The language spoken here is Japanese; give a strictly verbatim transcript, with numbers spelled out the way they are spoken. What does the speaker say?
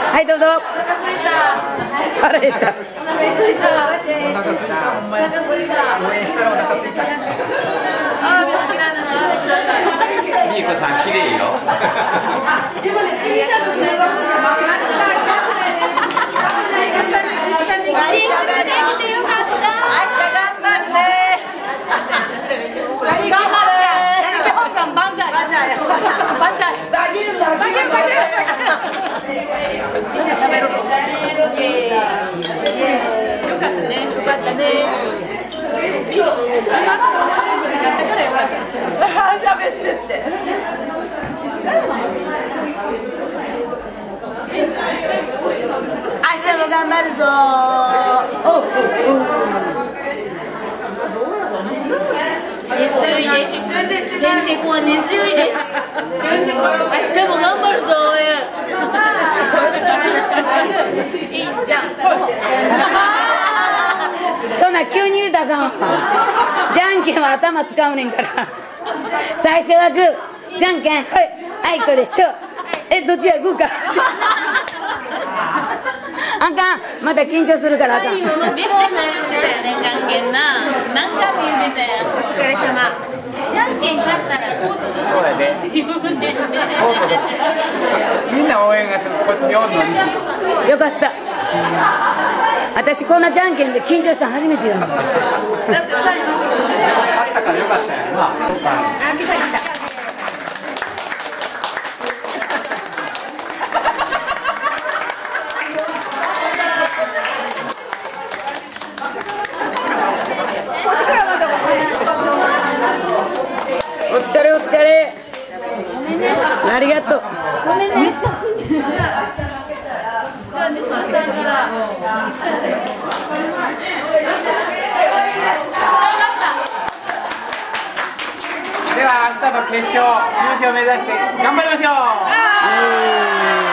はいどうぞ。 お腹すいた。 腹減った。 お腹すいた。お腹すいた。お腹すいた。応援したらお腹すいた。あー、皆さん嫌いなのあれだった。 みーこさん綺麗よ。 でもね、すぎちゃんのね、下に進出できてよかった。明日頑張って。頑張れ。香港万歳。万歳。万歳。バギュバギュバギュ。なんで喋るの？よかったね。よかったね。喋ってって。明日も頑張るぞー。おうおうおう。根強いです。てんてこは根強いです。明日も頑張るぞー。いいじゃん。 そんな急に言うたらあかんわ。じゃんけんは頭使うねんから。最初はグー、じゃんけん、はい、あいこでしょ。え、どっちやグーか。あかん、また緊張するからあかん。 めっちゃ緊張してたよね、じゃんけんな。何回も言ってたよ。 お疲れ様。 じゃんけん勝ったらコートとして滑って言うねんね。 みんな応援がする。こっちにおんのに。 よかった。私こんなじゃんけんで緊張したの初めてよ。 だってさ、今そうですね。 勝ったからよかったよな。 あ、来た来た。 お疲れお疲れ。ありがとう。 ごめんね。めっちゃついてる。 じゃあ西田さんから。 では明日の決勝優勝を目指して頑張りましょう。